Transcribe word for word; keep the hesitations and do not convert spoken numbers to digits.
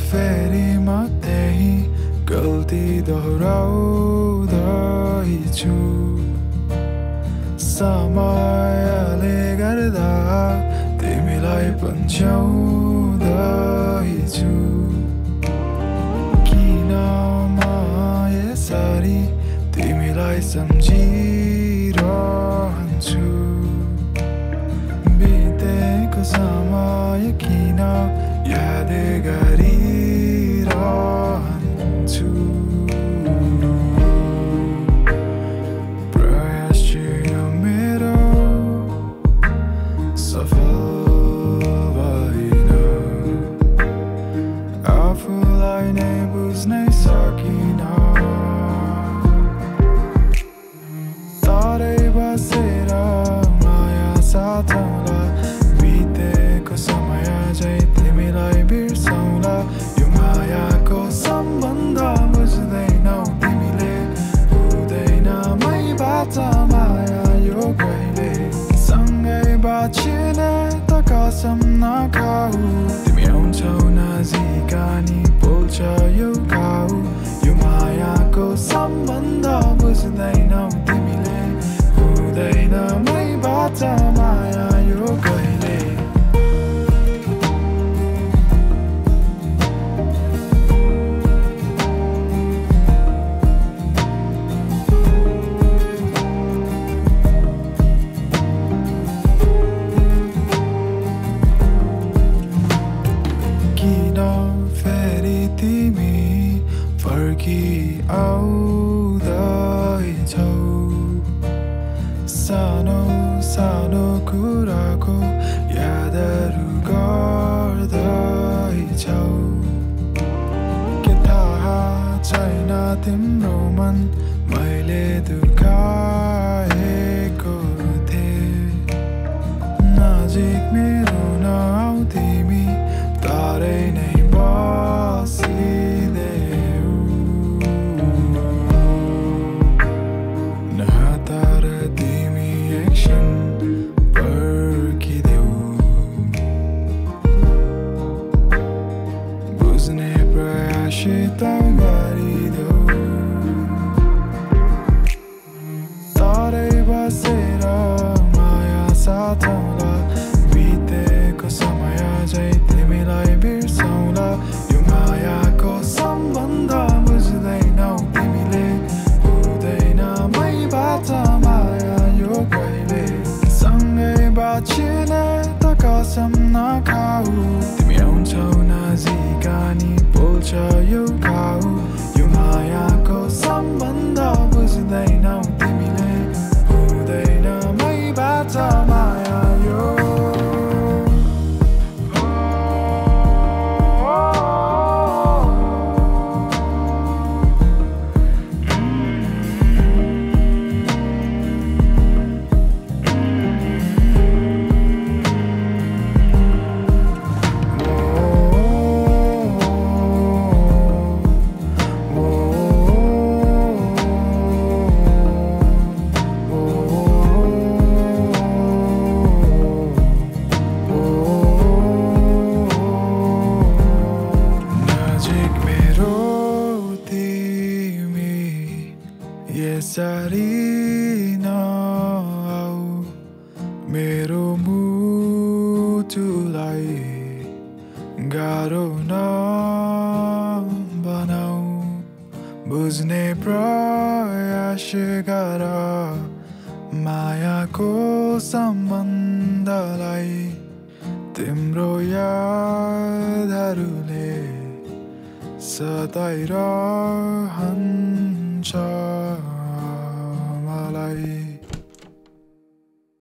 फेरि म त्यही गल्ती दोहोऱ्याउँदैछु समयले गर्दा तिमीलाई पन्छ्याउँदैछु किन म यसरी तिमीलाई सम्झिरहन्छु बितेको समय किन याद गरिरहन्छु प्रयास चाहिँ मेरो सफल भएन आफूलाई नै बुझ्नै सकिन तरै बसेर माया साथौँला बितेको समय चाहिँ तिमीलाई बिर्सौँला यो मायाको सम्बन्ध बुझ्दैनौ तिमीले हुँदैन मैबाट माया यो कहिले सँगै बाँचिने त कसम नखाऊ तिमी आउँछौ नजिक अनि बोल्छ यो खाऊ यो मायाको सम्बन्ध बुझ्दैनौ तिमीले हुँदैन मैबाट माया यो कहिले आउँदैछौ सानो सानो कुराको यादहरू गर्दैछौ के थाहा छैन तिम्रो मन मैले दुखाएको थिएँ नजिक मेरो नआउ तिमी तारै नै बसिदेऊ नहतार तिमी एकछिन पर्खिदेऊ बुझ्ने प्रयास त गरिदेऊ तरै बसेर माया साथौँला बितेको समय चाहिँ तिमीलाई बिर्सौँला यो मायाको सम्बन्ध बुझ्दैनौ तिमीले हुँदैन मैबाट माया यो कहिले सँगै बाँचिने त कसम नखाऊ तिमी आउँछौ नजिक अनि बोल्छ यो खाऊ यो मायाको सम्बन्ध बुझ्दैनौ तिमीले हुँदैन मैबाट माया यो यसरी नआऊ मेरो मुटुलाई गाह्रो नबनाऊ बुझ्ने प्रयास गर मायाको सम्बन्धलाई तिम्रो यादहरूले सताइरहन्छ